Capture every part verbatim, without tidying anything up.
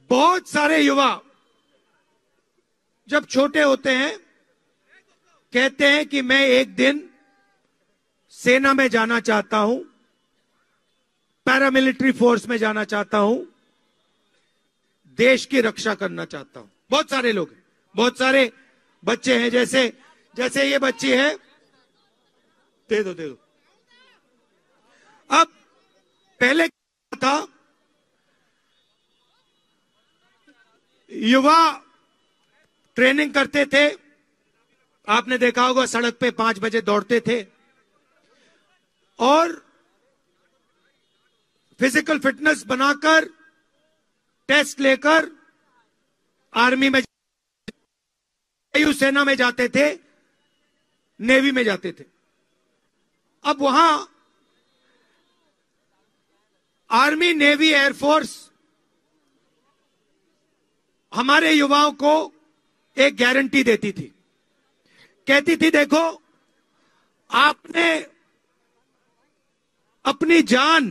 बहुत सारे युवा जब छोटे होते हैं कहते हैं कि मैं एक दिन सेना में जाना चाहता हूं, पैरामिलिट्री फोर्स में जाना चाहता हूं, देश की रक्षा करना चाहता हूं। बहुत सारे लोग हैं, बहुत सारे बच्चे हैं, जैसे जैसे ये बच्ची है, दे दो दे दो। अब पहले क्या था, युवा ट्रेनिंग करते थे, आपने देखा होगा सड़क पे पांच बजे दौड़ते थे और फिजिकल फिटनेस बनाकर टेस्ट लेकर आर्मी में, वायु सेना में जाते थे, नेवी में जाते थे। अब वहां आर्मी, नेवी, एयरफोर्स हमारे युवाओं को एक गारंटी देती थी, कहती थी देखो आपने अपनी जान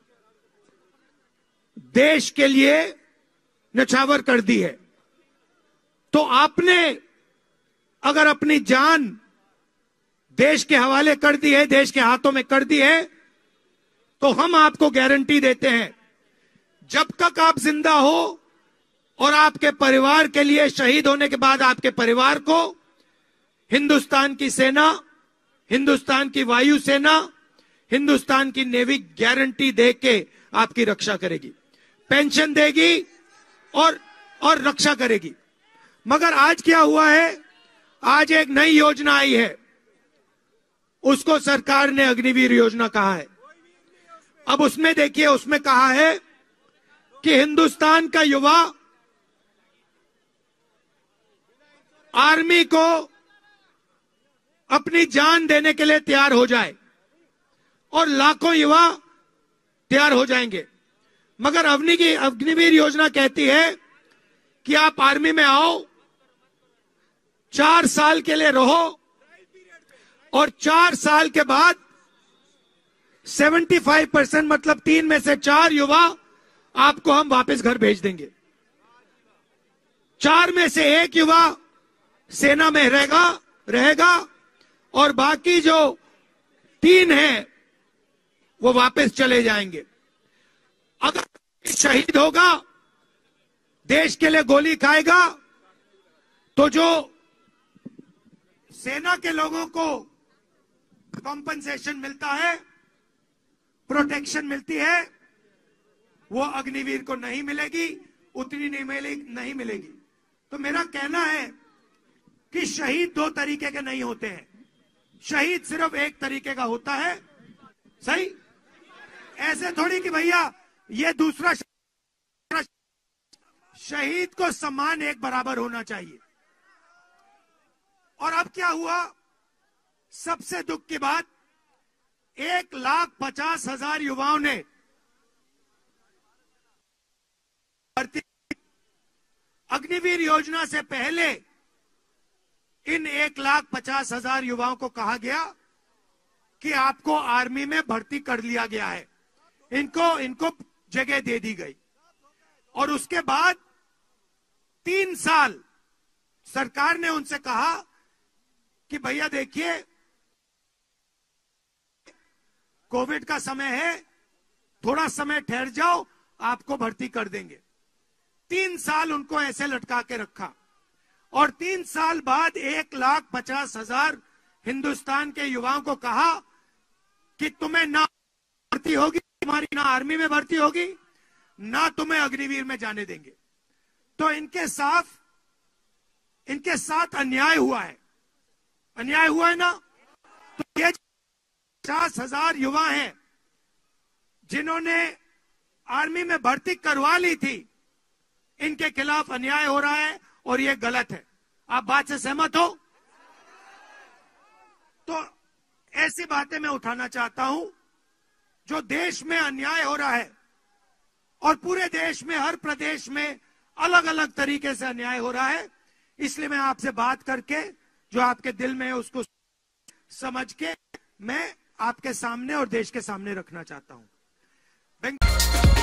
देश के लिए न्यौछावर कर दी है, तो आपने अगर अपनी जान देश के हवाले कर दी है, देश के हाथों में कर दी है, तो हम आपको गारंटी देते हैं जब तक आप जिंदा हो और आपके परिवार के लिए, शहीद होने के बाद आपके परिवार को हिंदुस्तान की सेना, हिंदुस्तान की वायु सेना, हिंदुस्तान की नेवी गारंटी देके आपकी रक्षा करेगी, पेंशन देगी और और रक्षा करेगी। मगर आज क्या हुआ है, आज एक नई योजना आई है, उसको सरकार ने अग्निवीर योजना कहा है। अब उसमें देखिए, उसमें कहा है कि हिंदुस्तान का युवा आर्मी को अपनी जान देने के लिए तैयार हो जाए और लाखों युवा तैयार हो जाएंगे। मगर अग्नि की अग्निवीर योजना कहती है कि आप आर्मी में आओ, चार साल के लिए रहो और चार साल के बाद पचहत्तर परसेंट मतलब तीन में से चार युवा आपको हम वापस घर भेज देंगे। चार में से एक युवा सेना में रहेगा रहेगा और बाकी जो तीन हैं वो वापस चले जाएंगे। अगर शहीद होगा, देश के लिए गोली खाएगा, तो जो सेना के लोगों को कॉम्पनसेशन मिलता है, प्रोटेक्शन मिलती है, वो अग्निवीर को नहीं मिलेगी, उतनी नहीं मिलेगी नहीं मिलेगी। तो मेरा कहना है कि शहीद दो तरीके के नहीं होते हैं, शहीद सिर्फ एक तरीके का होता है। सही? ऐसे थोड़ी कि भैया ये दूसरा शहीद को सम्मान एक बराबर होना चाहिए। और अब क्या हुआ, सबसे दुख की बात, एक लाख पचास हजार युवाओं ने भर्ती, अग्निवीर योजना से पहले इन एक लाख पचास हजार युवाओं को कहा गया कि आपको आर्मी में भर्ती कर लिया गया है, इनको इनको जगह दे दी गई। और उसके बाद तीन साल सरकार ने उनसे कहा कि भैया देखिए कोविड का समय है, थोड़ा समय ठहर जाओ, आपको भर्ती कर देंगे। तीन साल उनको ऐसे लटका के रखा और तीन साल बाद एक लाख पचास हजार हिंदुस्तान के युवाओं को कहा कि तुम्हें ना भर्ती होगी, तुम्हारी ना आर्मी में भर्ती होगी, ना तुम्हें अग्निवीर में जाने देंगे। तो इनके साथ इनके साथ अन्याय हुआ है, अन्याय हुआ है ना। तो ये पचास हजार युवा हैं जिन्होंने आर्मी में भर्ती करवा ली थी, इनके खिलाफ अन्याय हो रहा है और ये गलत है। आप बात से सहमत हो? तो ऐसी बातें मैं उठाना चाहता हूं जो देश में अन्याय हो रहा है और पूरे देश में हर प्रदेश में अलग अलग तरीके से अन्याय हो रहा है। इसलिए मैं आपसे बात करके जो आपके दिल में है उसको समझ के मैं आपके सामने और देश के सामने रखना चाहता हूं।